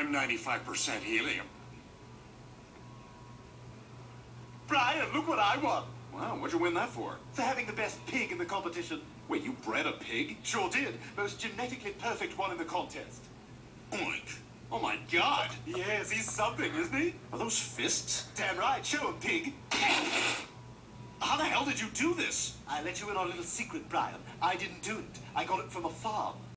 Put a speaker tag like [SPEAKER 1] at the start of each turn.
[SPEAKER 1] I'm 95% helium.
[SPEAKER 2] Brian, look what I won.
[SPEAKER 1] Wow, what'd you win that for?
[SPEAKER 2] For having the best pig in the competition.
[SPEAKER 1] Wait, you bred a pig?
[SPEAKER 2] Sure did. Most genetically perfect one in the contest.
[SPEAKER 1] Oink. Oh my god!
[SPEAKER 2] Yes, he's something, isn't he?
[SPEAKER 1] Are those fists?
[SPEAKER 2] Damn right. Show him, pig.
[SPEAKER 1] How the hell did you do this?
[SPEAKER 2] I let you in on a little secret, Brian. I didn't do it. I got it from a farm.